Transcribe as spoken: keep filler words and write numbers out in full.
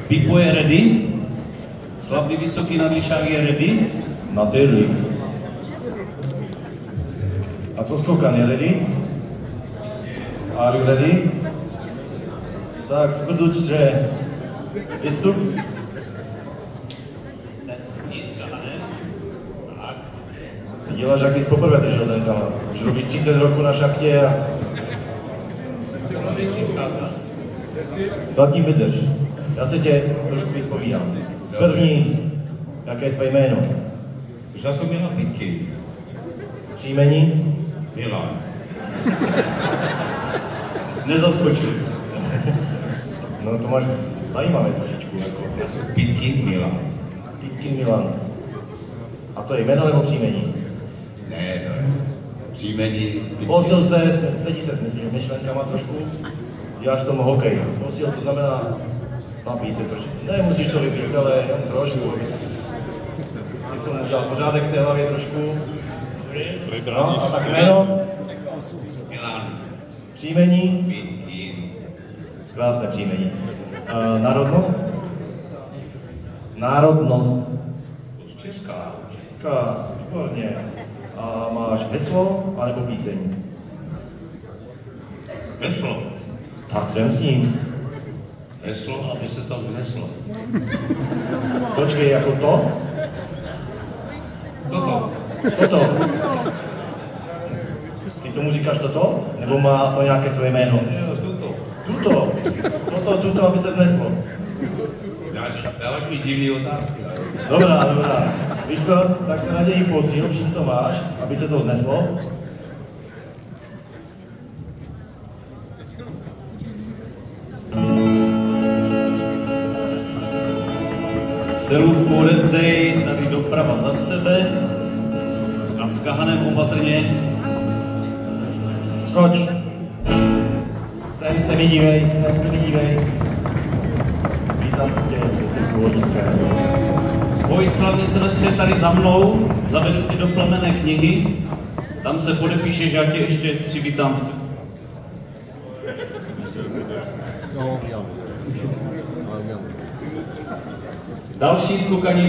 Pipo je ready. Slavný vysoký nadlišák je ready. Na deadlift. A co skokan, je ready? Are you ready? Tak, smrduče. Vystup. Ty děláš, jak bys poprvé držel ten kanál. Už robíš třicet roků na šachtě a... Zatím vydrž. Já se tě trošku vyspovídám. První, jaké je tvoje jméno? Už já jsem měla pitky. Příjmení? Milan. Nezaskočil jsem. No to máš zajímavé trošičku. Jako. Já jsem Pitky Milan. Pitky Milan. A to je jméno nebo příjmení? Ne, to je příjmení. Posil se, sedí se s myšlenkama trošku, děláš tomu hokej. Posil to znamená, napij se trošku. Ne, musíš to vypít celé, jen trošku. Si tomu udělal pořádek v té hlavě trošku. No, a tak jméno? Milan. Příjmení? Pitky. Krásné příjmení. Uh, národnost? Národnost. Česká. Česká, výborně. A máš heslo, anebo píseň? Heslo. Tak jsem s ním. Heslo, aby se to vzneslo. Počkej, jako to? Toto. Toto. Ty tomu říkáš toto? Nebo má to nějaké své jméno? Jo, tuto. Tuto. Toto, tuto, aby se zneslo. Dáváš mi divný otázky. Dobrá, dobrá. Víš co, tak se naději posil vším, co máš, aby se to zneslo. Celůvku odevzdej, tady doprava za sebe a s kahanem opatrně. Skoč. Sem se mi dívej, sem se mi dívej. Vítám tě do cirku Vodnické. Pojď slavně Silvestře tady za mnou, zavedu tě do plamenné knihy, tam se podepíšeš, já tě ještě přivítám. No, já. Další skokaní.